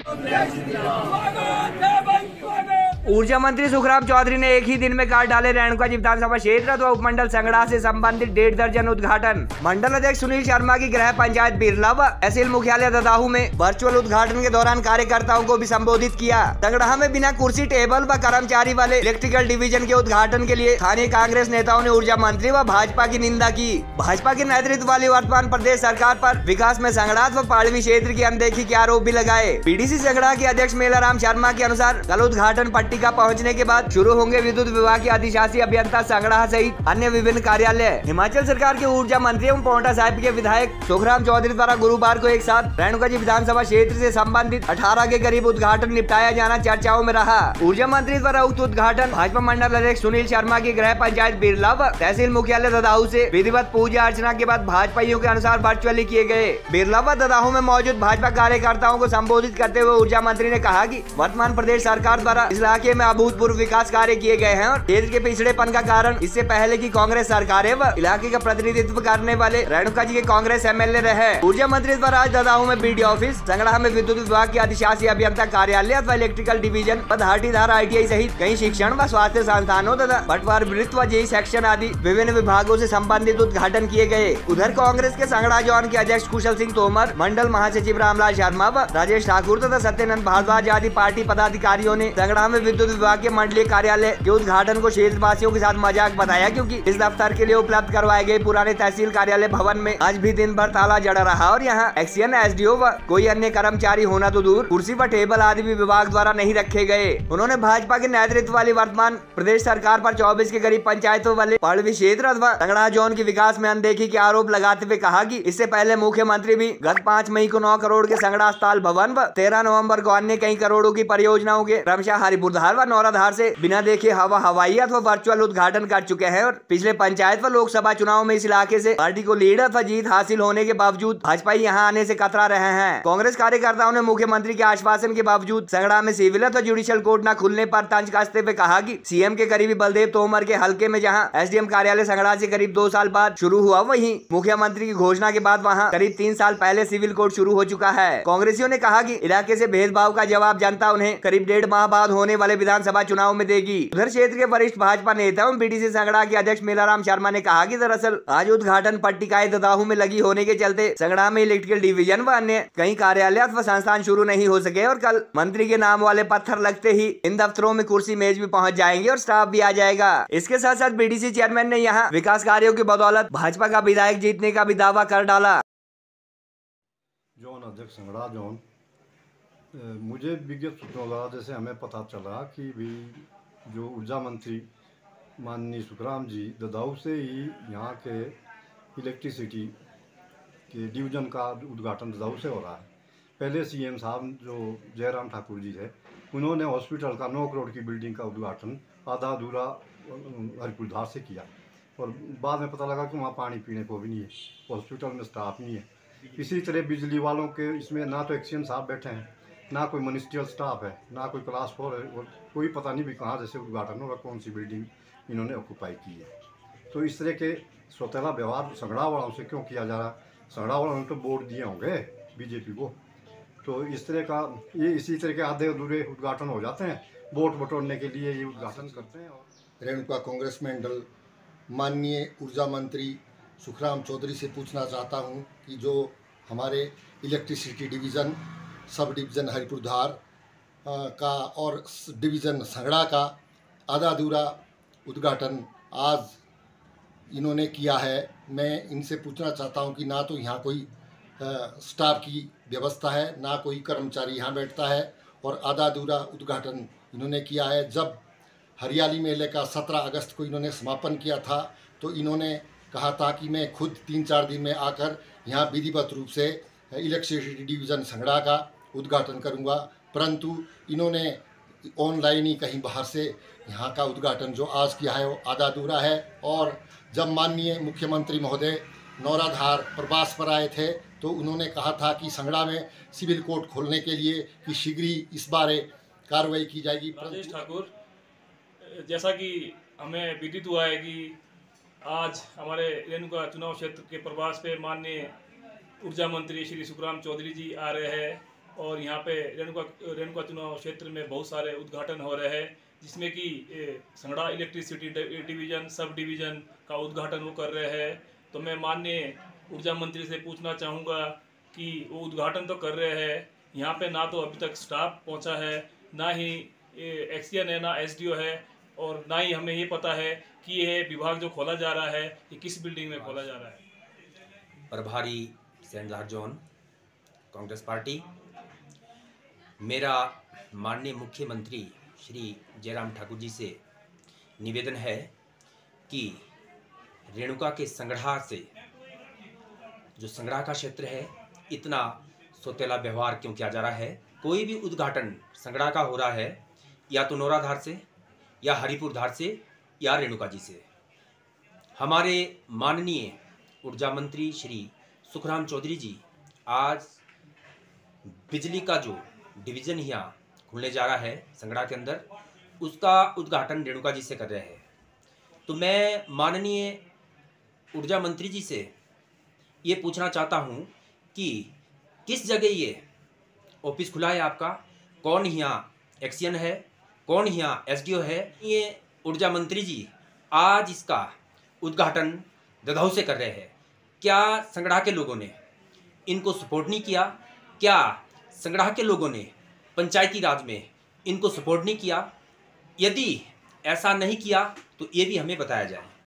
ऊर्जा मंत्री सुखराम चौधरी ने एक ही दिन में काट डाले रेणुकाजी विधानसभा क्षेत्र व उपमंडल संगड़ा से संबंधित 1.5 दर्जन उद्घाटन। मंडल अध्यक्ष सुनील शर्मा की गृह पंचायत बिरला व तहसील मुख्यालय ददाहू में वर्चुअल उद्घाटन के दौरान कार्यकर्ताओं को भी संबोधित किया। संगड़ा में बिना कुर्सी टेबल व कर्मचारी वाले इलेक्ट्रिकल डिवीजन के उद्घाटन के लिए स्थानीय कांग्रेस नेताओं ने ऊर्जा मंत्री व भाजपा की निंदा की। भाजपा के नेतृत्व वाली वर्तमान प्रदेश सरकार पर विकास में संगड़ा व पाड़वी क्षेत्र की अनदेखी के आरोप भी लगाए। पीडीसी संगड़ा के अध्यक्ष मेलाराम शर्मा के अनुसार कल उद्घाटन पट्टिका पहुंचने के बाद शुरू होंगे विद्युत विभाग के अधिशासी अभियंता संगड़ा सहित अन्य विभिन्न कार्यालय। हिमाचल सरकार के ऊर्जा मंत्री एवं पांवटा साहिब के विधायक सुखराम चौधरी द्वारा गुरुवार को एक साथ रेणुकाजी विधानसभा क्षेत्र से संबंधित 18 के करीब उद्घाटन निपटाया जाना चर्चाओं में रहा। ऊर्जा मंत्री द्वारा उक्त उद्घाटन भाजपा मंडल अध्यक्ष सुनील शर्मा की गृह पंचायत बिरला व तहसील मुख्यालय ददाहू से विधिवत पूजा अर्चना के बाद भाजपाइयों के अनुसार वर्चुअली किए गए। बिरला व ददाहू में मौजूद भाजपा कार्यकर्ताओं को संबोधित करते हुए ऊर्जा मंत्री ने कहा कि वर्तमान प्रदेश सरकार द्वारा इस इलाके में अभूतपूर्व विकास कार्य किए गए हैं और क्षेत्र के पिछड़ेपन का कारण इससे पहले की कांग्रेस सरकारें व इलाके का प्रतिनिधित्व करने वाले रेणुकाजी के कांग्रेस एमएलए रहे। ऊर्जा मंत्री द्वारा आज ददाहू में बीडीओ ऑफिस, संगड़ा में विद्युत विभाग के अधिशासी अभियंता कार्यालय अथवा इलेक्ट्रिकल डिवीजन व धाटीधार ITI सहित कई शिक्षण व स्वास्थ्य संस्थानों तथा पटवार वृत्त व जेई सेक्शन आदि विभिन्न विभागों से संबंधित उद्घाटन किए गए। उधर कांग्रेस के संगड़ा जोन के अध्यक्ष कुशल सिंह तोमर, मंडल महासचिव रामलाल शर्मा व राजेश ठाकुर तथा सत्यनंद भारद्वाज आदि पार्टी पदाधिकारियों ने संगड़ा में विद्युत विभाग के मंडलीय कार्यालय के उद्घाटन को क्षेत्रवासियों के साथ मजाक बताया, क्योंकि इस दफ्तर के लिए उपलब्ध करवाए गए पुराने तहसील कार्यालय भवन में आज भी दिन भर ताला जड़ा रहा और यहाँ एक्सीएन, SDO व कोई अन्य कर्मचारी होना तो दूर कुर्सी व टेबल आदि भी विभाग द्वारा नहीं रखे गए। उन्होंने भाजपा के नेतृत्व वाली वर्तमान प्रदेश सरकार पर 24 के करीब पंचायतों वाले पाड़वी क्षेत्र अथवा संगड़ा जोन के विकास में अनदेखी के आरोप लगाते हुए कहा कि इससे पहले मुख्यमंत्री भी गत 5 मई को 9 करोड़ के संगड़ा अस्पताल भवन व 13 नवम्बर को अन्य कई करोड़ों की परियोजनाओं के क्रमशः हरिपुरधार व नौराधार से बिना देखे हवाई अथवा वर्चुअल उद्घाटन कर चुके हैं और पिछले पंचायत व लोकसभा चुनाव में इस इलाके से पार्टी को लीड अथवा जीत हासिल होने के बावजूद भाजपाई यहां आने से कतरा रहे हैं। कांग्रेस कार्यकर्ताओं ने मुख्यमंत्री के आश्वासन के बावजूद संगड़ा में सिविल अथवा जुडिशियल कोर्ट न खुलने पर तंज कसते हुए कहा कि सीएम के करीबी बलदेव तोमर के हल्के में जहां SDM कार्यालय संगड़ा से करीब 2 साल बाद शुरू हुआ, वहीं मुख्यमंत्री की घोषणा के बाद वहां करीब 3 साल पहले सिविल कोर्ट शुरू हो चुका है। कांग्रेसियों ने कहा कि इलाके से भेदभाव का जवाब जनता उन्हें करीब 1.5 माह बाद होने वाले विधानसभा चुनाव में देगी। उधर क्षेत्र के वरिष्ठ भाजपा नेता एवं पीडीसी संगड़ा के अध्यक्ष मेलाराम शर्मा ने कहा कि दरअसल आज उद्घाटन पट्टिकाएं ददाहू में लगी होने के चलते संगड़ा में इलेक्ट्रिकल डिवीजन व अन्य कई कार्यालय अथवा संस्थान शुरू नहीं हो सके और कल मंत्री के नाम वाले पत्थर लगते ही इन दफ्तरों में कुर्सी मेज भी पहुंच जाएंगे और स्टाफ भी आ जाएगा। इसके साथ साथ बीडीसी चेयरमैन ने यहाँ विकास कार्यों की बदौलत भाजपा का विधायक जीतने का भी दावा कर डाला। जोन अध्यक्ष संगड़ा जोन, मुझे विज्ञप्त सूत्रों द्वारा जैसे हमें पता चला कि भी जो ऊर्जा मंत्री माननीय सुखराम जी ददाहू से ही यहाँ के इलेक्ट्रिसिटी के डिवीज़न का उद्घाटन ददाहू से हो रहा है। पहले सीएम साहब जो जयराम ठाकुर जी थे, उन्होंने हॉस्पिटल का 9 करोड़ की बिल्डिंग का उद्घाटन आधा अधूरा हरिपुरधार से किया और बाद में पता लगा कि वहाँ पानी पीने को भी नहीं है, हॉस्पिटल में स्टाफ नहीं है। इसी तरह बिजली वालों के इसमें ना तो एक्सीएन साहब बैठे हैं, ना कोई मिनिस्ट्रियल स्टाफ है, ना कोई क्लास 4 है और कोई पता नहीं भी कहाँ जैसे उद्घाटन होगा, कौन सी बिल्डिंग इन्होंने ऑक्यूपाई की है। तो इस तरह के सौतेला व्यवहार संगड़ा वालों से क्यों किया जा रहा है? संगड़ा वालों ने तो वोट दिए होंगे बीजेपी को, तो इस तरह का ये इसी तरह के आधे अधूरे उद्घाटन हो जाते हैं, वोट बटोरने के लिए ये उद्घाटन करते हैं। रेणुका कांग्रेस मंडल माननीय ऊर्जा मंत्री सुखराम चौधरी से पूछना चाहता हूं कि जो हमारे electricity division, sub division Haripurdhar का और डिवीज़न संगड़ा का आधा अधूरा उद्घाटन आज इन्होंने किया है। मैं इनसे पूछना चाहता हूं कि ना तो यहाँ कोई स्टाफ की व्यवस्था है, ना कोई कर्मचारी यहाँ बैठता है और आधा अधूरा उद्घाटन इन्होंने किया है। जब हरियाली मेले का 17 अगस्त को इन्होंने समापन किया था तो इन्होंने कहा था कि मैं खुद 3-4 दिन में आकर यहाँ विधिवत रूप से इलेक्ट्रिसिटी डिवीज़न संगड़ा का उद्घाटन करूँगा, परंतु इन्होंने ऑनलाइन ही कहीं बाहर से यहाँ का उद्घाटन जो आज किया है वो आधा अधूरा है। और जब माननीय मुख्यमंत्री महोदय नौराधार प्रवास पर आए थे तो उन्होंने कहा था कि संगड़ा में सिविल कोर्ट खोलने के लिए कि शीघ्र ही इस बारे कार्रवाई की जाएगी। राजेश ठाकुर, जैसा कि हमें विदित हुआ है कि आज हमारे रेणुका चुनाव क्षेत्र के प्रवास पे माननीय ऊर्जा मंत्री श्री सुखराम चौधरी जी आ रहे हैं और यहाँ पे रेणुका चुनाव क्षेत्र में बहुत सारे उद्घाटन हो रहे हैं, जिसमें कि Sangrah electricity division sub division का उद्घाटन वो कर रहे हैं। तो मैं माननीय ऊर्जा मंत्री से पूछना चाहूँगा कि वो उद्घाटन तो कर रहे हैं, यहाँ पे ना तो अभी तक स्टाफ पहुँचा है, ना ही एक्सीएन है, ना एसडीओ है, और ना ही हमें ये पता है कि यह विभाग जो खोला जा रहा है ये किस बिल्डिंग में खोला जा रहा है। प्रभारी सेंधलार जोन कांग्रेस पार्टी, मेरा माननीय मुख्यमंत्री श्री जयराम ठाकुर जी से निवेदन है कि रेणुका के संगड़ा से, जो संगड़ा का क्षेत्र है, इतना सौतेला व्यवहार क्यों किया जा रहा है। कोई भी उद्घाटन संगड़ा का हो रहा है या तो नौराधार से या हरिपुर धार से या रेणुका जी से। हमारे माननीय ऊर्जा मंत्री श्री सुखराम चौधरी जी आज बिजली का जो डिवीज़न यहाँ खुलने जा रहा है संगड़ा के अंदर, उसका उद्घाटन रेणुका जी से कर रहे हैं। तो मैं माननीय ऊर्जा मंत्री जी से ये पूछना चाहता हूँ कि किस जगह ये ऑफिस खुला है आपका, कौन यहाँ एक्सीएन है, कौन यहाँ एसडीओ है। ये ऊर्जा मंत्री जी आज इसका उद्घाटन ददाहू से कर रहे हैं। क्या संगड़ा के लोगों ने इनको सपोर्ट नहीं किया? क्या संगड़ा के लोगों ने पंचायती राज में इनको सपोर्ट नहीं किया? यदि ऐसा नहीं किया तो ये भी हमें बताया जाए।